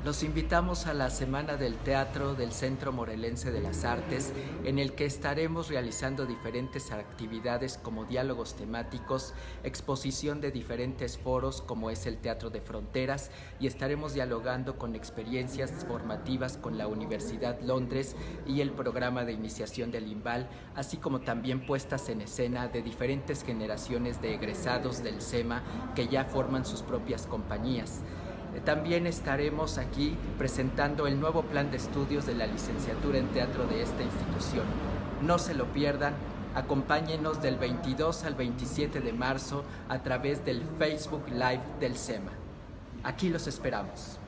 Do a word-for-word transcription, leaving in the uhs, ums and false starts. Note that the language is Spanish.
Los invitamos a la Semana del Teatro del Centro Morelense de las Artes, en el que estaremos realizando diferentes actividades como diálogos temáticos, exposición de diferentes foros como es el Teatro de Fronteras, y estaremos dialogando con experiencias formativas con la Universidad Londres y el programa de iniciación del IMBAL, así como también puestas en escena de diferentes generaciones de egresados del SEMA que ya forman sus propias compañías. También estaremos aquí presentando el nuevo plan de estudios de la licenciatura en teatro de esta institución. No se lo pierdan, acompáñenos del veintidós al veintisiete de marzo a través del Facebook Live del SEMA. Aquí los esperamos.